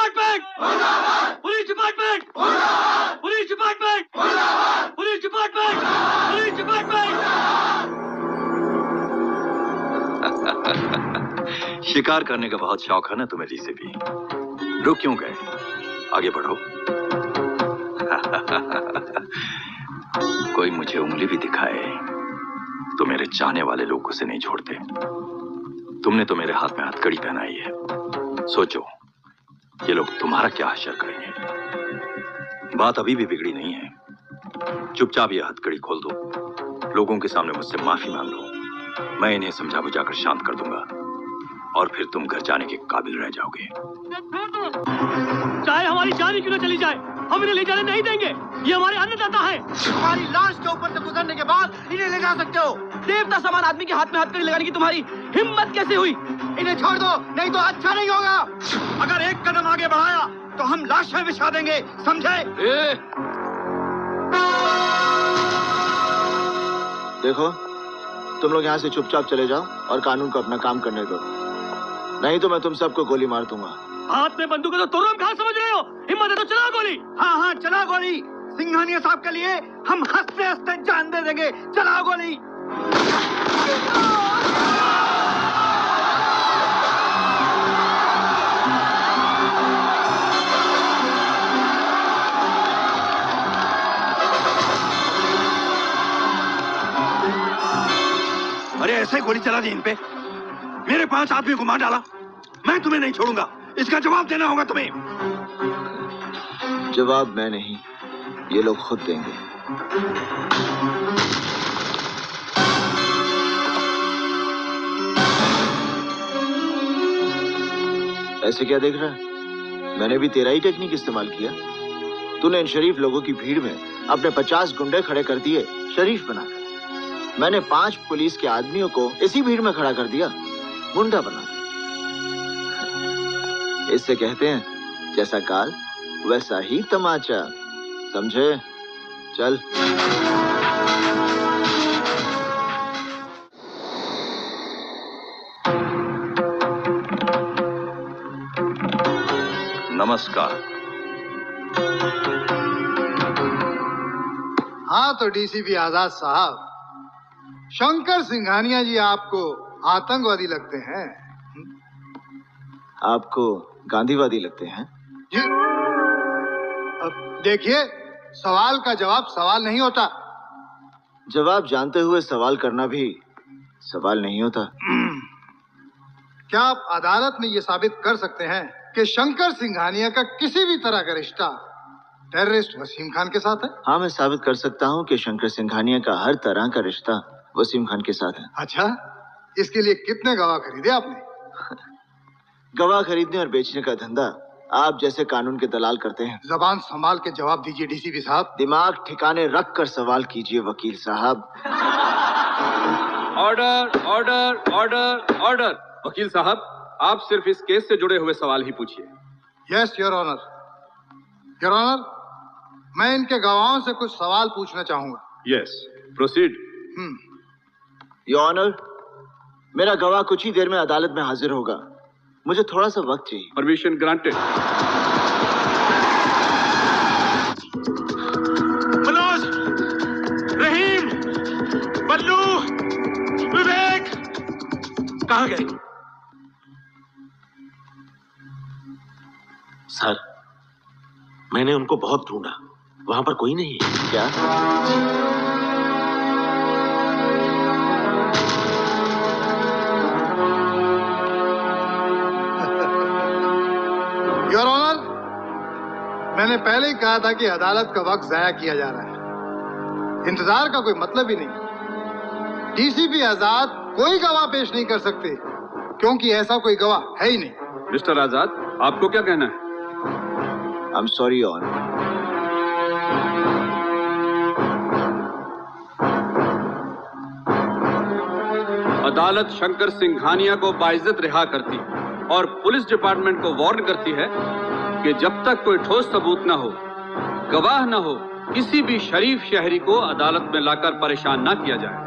Department, police department, police department, police department, police department. शिकार करने का बहुत शौक है ना तुम्हें डीसीपी? रुक क्यों गए? आगे बढ़ो। कोई मुझे उंगली भी दिखाए तो मेरे चाहने वाले लोग उसे नहीं छोड़ते। तुमने तो मेरे हाथ में हथकड़ी पहनाई है। सोचो ये लोग तुम्हारा क्या हश्र करेंगे। बात अभी भी बिगड़ी नहीं है। चुपचाप ये हथकड़ी खोल दो, लोगों के सामने मुझसे माफी मांग लो। मैं इन्हें समझा बुझाकर शांत कर दूंगा और फिर तुम घर जाने के काबिल रह जाओगे। चाहे हमारी जान ही क्यों न चली जाए, हम इन्हें ले जाने नहीं देंगे। ये हमारे अन्नदाता हैं। हमारी लाश के ऊपर से गुजरने के बाद इन्हें ले जा सकते हो। देवता समान आदमी के हाथ में हथकड़ी लगाने की तुम्हारी हिम्मत कैसे हुई? इन्हें छोड़ दो, नहीं तो अच्छा नहीं होगा। अगर एक कदम आगे बढ़ाया तो हम लाशें बिछा देंगे, समझे? देखो, तुम लोग यहाँ से चुपचाप चले जाओ और कानून को अपना काम करने दो, नहीं तो मैं तुम सबको गोली मार दूंगा। हाथ में बंदूक है तो तुम कहाँ समझ रहे हो? हिम्मत है तो चला गोली। हाँ हाँ चला गोली। सिंघानिया साहब के लिए हम हंसते हंसते जान दे देंगे। चला गोली। अरे ऐसे गोली चला दी इन पे। मेरे 5 आदमी को मार डाला। मैं तुम्हें नहीं छोड़ूंगा। इसका जवाब देना होगा तुम्हें। जवाब मैं नहीं, ये लोग खुद देंगे। ऐसे क्या देख रहा है? मैंने भी तेरा ही टेक्निक इस्तेमाल किया। तूने इन शरीफ लोगों की भीड़ में अपने 50 गुंडे खड़े कर दिए शरीफ बनाकर। मैंने 5 पुलिस के आदमियों को इसी भीड़ में खड़ा कर दिया गुंडा बना। इससे कहते हैं जैसा काल वैसा ही तमाचा, समझे? चल। नमस्कार। हाँ तो डीसीपी आजाद साहब, शंकर सिंघानिया जी आपको आतंकवादी लगते हैं? आपको गांधीवादी लगते हैं? जी अब देखिए, सवाल का जवाब सवाल नहीं होता। जवाब जानते हुए सवाल करना भी सवाल नहीं होता। क्या आप अदालत में ये साबित कर सकते हैं कि शंकर सिंघानिया का किसी भी तरह का रिश्ता टेररिस्ट वसीम खान के साथ है? हाँ, मैं साबित कर सकता हूँ कि शंकर सिंघानिया का हर तरह का रिश्ता वसीम खान के साथ है। अच्छा, इसके लिए कितने गवाह खरीदे आपने? गवाह खरीदने और बेचने का धंधा आप जैसे कानून के दलाल करते हैं। जबान संभाल के जवाब दीजिए डीसीपी साहब। दिमाग ठिकाने रख कर सवाल कीजिए वकील साहब। Order order order order. वकील साहब, आप सिर्फ इस केस से जुड़े हुए सवाल ही पूछिए। Yes your honour. Your honour, मैं इनके गवाहों से कुछ सवाल पूछना चाहूंगा। Yes, proceed. योर ऑनर, मेरा गवाह कुछ ही देर में अदालत में हाजिर होगा, मुझे थोड़ा सा वक्त चाहिए। Permission granted. मनोज, रहीम, बल्लू, विवेक कहाँ गए? सर, मैंने उनको बहुत ढूंढा, वहां पर कोई नहीं है। क्या? योर ऑनर, मैंने पहले ही कहा था कि अदालत का वक्त जाया किया जा रहा है। इंतजार का कोई मतलब ही नहीं। डीसीपी आजाद कोई गवाह पेश नहीं कर सकते क्योंकि ऐसा कोई गवाह है ही नहीं। मिस्टर आजाद, आपको क्या कहना है? I am sorry your honour. अदालत शंकर सिंघानिया को बाइज्जत रिहा करती है और पुलिस डिपार्टमेंट को वार्न करती है कि जब तक कोई ठोस सबूत न हो, गवाह न हो, किसी भी शरीफ शहरी को अदालत में लाकर परेशान न किया जाए।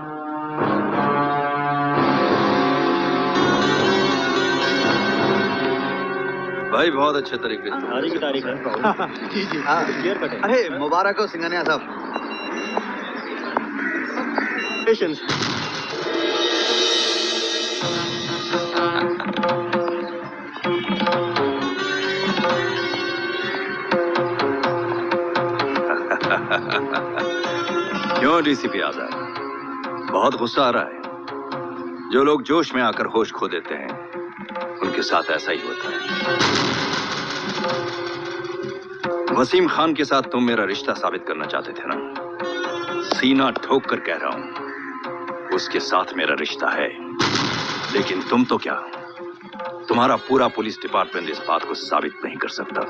भाई बहुत अच्छे तरीके से आज की तारीख है। जी जी क्लियर कट है। अरे मुबारक हो सिंघानिया साहब। पेशेंस। क्यों डीसीपी आजाद, बहुत गुस्सा आ रहा है? जो लोग जोश में आकर होश खो देते हैं उनके साथ ऐसा ही होता है। वसीम खान के साथ तुम मेरा रिश्ता साबित करना चाहते थे ना? सीना ठोक कर कह रहा हूं, उसके साथ मेरा रिश्ता है। लेकिन तुम तो क्या, तुम्हारा पूरा पुलिस डिपार्टमेंट इस बात को साबित नहीं कर सकता।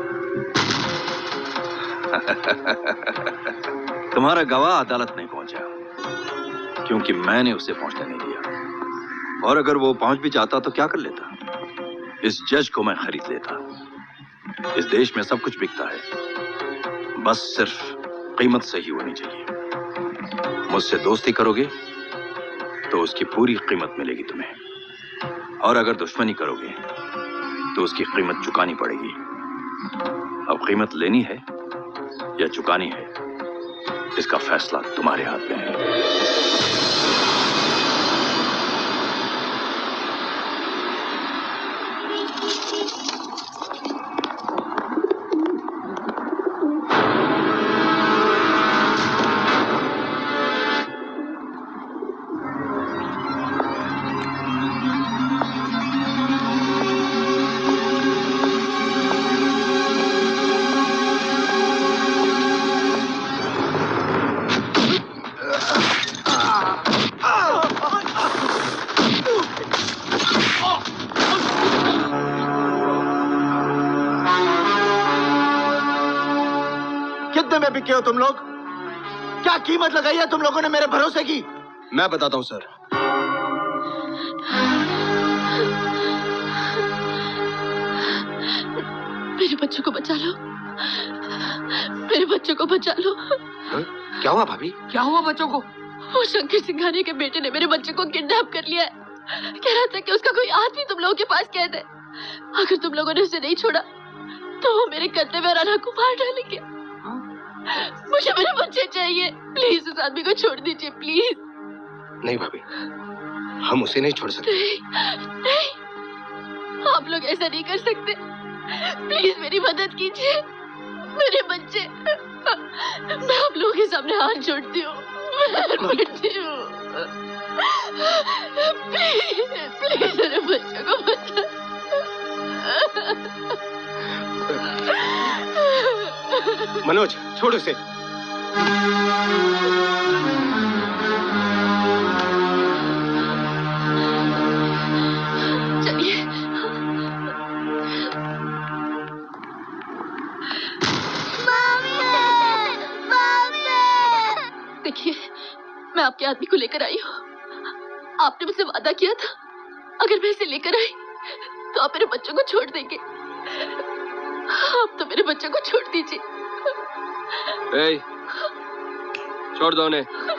तुम्हारा गवाह अदालत नहीं पहुंचा क्योंकि मैंने उसे पहुंचने नहीं दिया। और अगर वो पहुंच भी जाता तो क्या कर लेता? इस जज को मैं खरीद लेता। इस देश में सब कुछ बिकता है, बस सिर्फ कीमत सही होनी चाहिए। मुझसे दोस्ती करोगे तो उसकी पूरी कीमत मिलेगी तुम्हें, और अगर दुश्मनी करोगे तो उसकी कीमत चुकानी पड़ेगी। अब कीमत लेनी है या चुकानी है, इसका फैसला तुम्हारे हाथ में है। कितने में बिके हो तुम लोग? क्या कीमत लगाई है तुम लोगों ने मेरे भरोसे की? मैं बताता हूँ सर। मेरे बच्चों को बचा लो, मेरे बच्चों को बचा लो। क्या हुआ भाभी? क्या हुआ बच्चों को? वो शंकर सिंघानिया के बेटे ने मेरे बच्चों को किडनैप कर लिया है। कह रहा था कि उसका कोई आदमी तुम लोगों के पास कैद है। अगर तुम लोगों ने उसे नहीं छोड़ा तो वो मेरे कंधे में राना को मार डालेंगे। मुझे मेरे बच्चे चाहिए, प्लीज उस आदमी को छोड़ दीजिए प्लीज। नहीं भाभी, हम उसे नहीं छोड़ सकते। नहीं, आप लोग ऐसा नहीं कर सकते। प्लीज मेरी मदद कीजिए, मेरे बच्चे। मैं आप लोगों के सामने हाथ जोड़ती हूँ, प्लीज मेरे बच्चों को बचा। मनोज छोड़ उसे। चलिए। देखिए, मैं आपके आदमी को लेकर आई हूँ। आपने मुझसे वादा किया था, अगर मैं इसे लेकर आई तो आप मेरे बच्चों को छोड़ देंगे। आप तो मेरे बच्चों को छोड़ दीजिए। छोड़ दो उन्हें।